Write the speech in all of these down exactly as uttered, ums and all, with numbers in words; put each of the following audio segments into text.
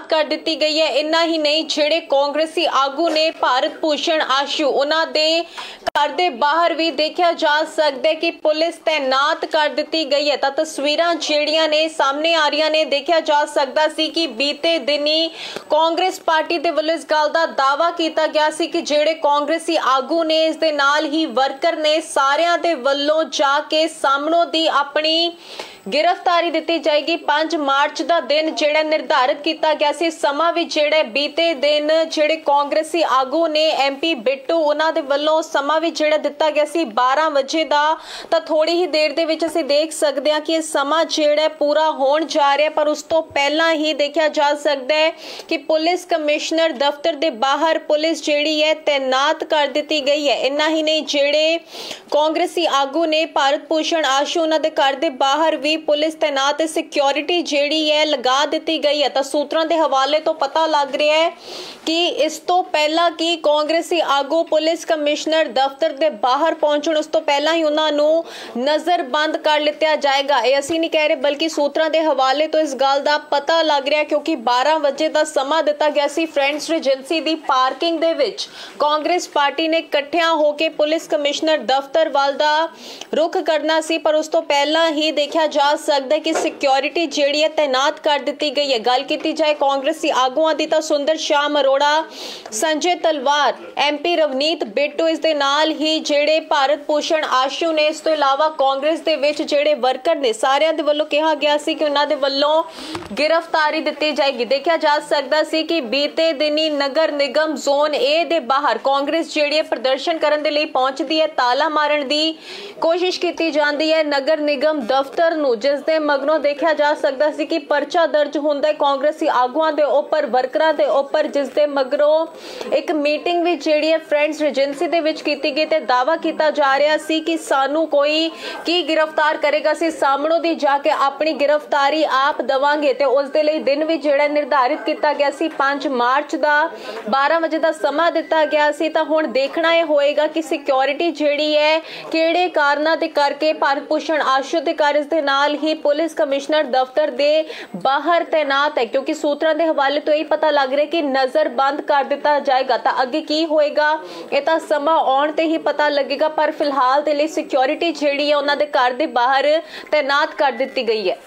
कर दी गई है। इन्ना ही नहीं, जेड़े कांग्रेसी आगू ने भारत भूषण आशू उन्होंने घर के बाहर भी देखा जा सकता है कि पुलिस तैनात कर दी गई है। तो तस्वीरां जेड़ियां ने सामने आ रही ने देखा जा सकता सी कि बीते दिन ही कांग्रेस पार्टी दे वल्लों इस गल दा दावा किया गया सी कि जेड़े कांग्रेसी आगू ने इस दे नाल ही वर्कर ने सारियां दे वल्लों जाके सामनों दी अपनी गिरफ्तारी दी जाएगी। पांच मार्च का दिन जेड़ा निर्धारित किया गया सी, समा भी जेड़ा बीते दिन जेड़े कांग्रेसी आगू ने एम पी बिट्टू उन्हां दे वल्लों समा भी जेड़ा दिता गया सी बारह बजे का। तो थोड़ी ही देर दे विच असीं देख सकते हैं कि यह समा जेड़ा पूरा होण जा रहा है, पर उस तो पहला ही देखा जा सकता है कि पुलिस कमिश्नर दफ्तर के बाहर पुलिस जेड़ी है तैनात कर दी गई है। इन्ना ही नहीं, जेड़े कांग्रेसी आगू ने भारत भूषण आशू उन्हां दे घर दे बाहर भी पुलिस तैनात सिक्योरिटी जेड़ी है लगा दी गई है। तो सूत्रों के हवाले तो पता लग रहा है कि इस तो पहला कि कांग्रेसी आगू पुलिस कमिश्नर दफ्तर के बाहर पहुंचण उस तो पहला ही उन्होंने नजरबंद कर लिया जाएगा। ये असीं नहीं कह रहे, बल्कि सूत्रों के हवाले तो इस गल का पता लग रहा है, क्योंकि बारह बजे का समा दिता गया सी। फ्रेंड्स रीजेंसी की पार्किंग दे विच कांग्रेस पार्टी ने इकट्ठियां होकर पुलिस कमिश्नर दफ्तर वाल दा रुख करना सी, पर उस तो पहला ही देखा जा सकता है कि सिक्योरिटी जेड़ी है तैनात कर दी गई है। गल की जाए कांग्रेसी आगुआं दी तां सुंदर श्याम अरोड़ा, संजय तलवार, एम पी रवनीत बिट्टू, इस दे नाल ही जेड़े भारत भूषण आशू ने, इस तो इलावा कांग्रेस दे विच जेड़े वर्कर ने सारियां दे वल्लों कहा गया सी कि उन्हां दे वल्लों गिरफ्तारी दी जाएगी। देखा जा सकता सी कि बीते दिन ही नगर निगम जोन ए दे बाहर कांग्रेस जेड़ी है प्रदर्शन करने के लिए पहुंचती है, ताला मारन दी कोशिश की जाती है नगर निगम दफ्तर नूं, जिस दे मगरों देखा जा सकता सी कि परचा दर्ज होंदा है कांग्रेसी आगुआं दे उपर, वर्करां दे उपर, जिस दे मगरों एक मीटिंग भी जेड़ी है फ्रेंड्स रीजेंसी दे विच कीती गई ते दावा किया जा रहा सी कि सानू कोई की गिरफ्तार करेगा, सी सामणों दी जाके अपनी गिरफ्तारी आप दवांगे। ते उस दे लई दिन भी जेड़ा निर्धारित किया गया सी पांच मार्च का बारह बजे का समा दिता गया सी। तां हुण देखना यह होएगा कि सिक्योरिटी जेड़ी है किहड़े कारणां ते करके भारत भूषण आशू दे घर इस दे नाल ही पुलिस कमिश्नर दफ्तर दे बाहर तैनात है, क्योंकि सूत्रों के हवाले तो यही पता लग रहा है कि नजरबंद कर दिता जाएगा। तो अगे की होएगा ये तो समा आउण ते ही पता लगेगा, पर फिलहाल दे लई सिक्योरिटी जेड़ी है उन्हां दे घर दे बाहर तैनात कर दी गई है।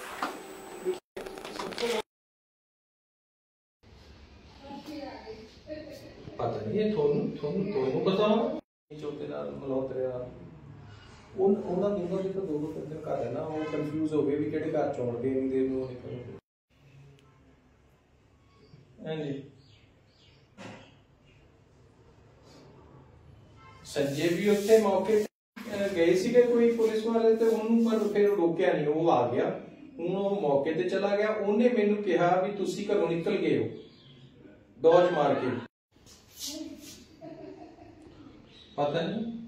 पता नहीं थोनू थोनू थोनू पता हो चौथे नाल मल्होत्रा उन ਉਹਨਾਂ ਦੋਨਾਂ ਦੇ ਤਾਂ ਦੋ ਦੋ ਤਿੰਨ ਤਿੰਨ ਘਰ ਹੈ ਨਾ, ਉਹ ਕਨਫਿਊਜ਼ ਹੋ ਗਏ ਵੀ ਕਿਹੜੇ ਘਰ ਚੋਣਦੇ ਇੰਨੀ ਦੇਰ ਨੂੰ ਨਿਕਲਣਗੇ। ਹਾਂਜੀ ਸੰਜੇ ਵੀ ਉੱਥੇ ਮੌਕੇ ਤੇ ਗਏ ਸੀਗੇ ਕੋਈ ਪੁਲਿਸ ਵਾਲੇ, ਤੇ ਉਹਨੂੰ ਪਰ ਫਿਰ ਰੋਕਿਆ ਨਹੀਂ, ਉਹ ਆ ਗਿਆ। ਹੁਣ ਉਹ ਮੌਕੇ ਤੇ ਚਲਾ ਗਿਆ, ਉਹਨੇ ਮੈਨੂੰ ਕਿਹਾ ਵੀ ਤੁਸੀਂ ਘਰੋਂ ਨਿਕਲ ਗਏ ਹੋ ਡੋਜ ਮਾਰ ਕੇ। ਪਤਾ ਨਹੀਂ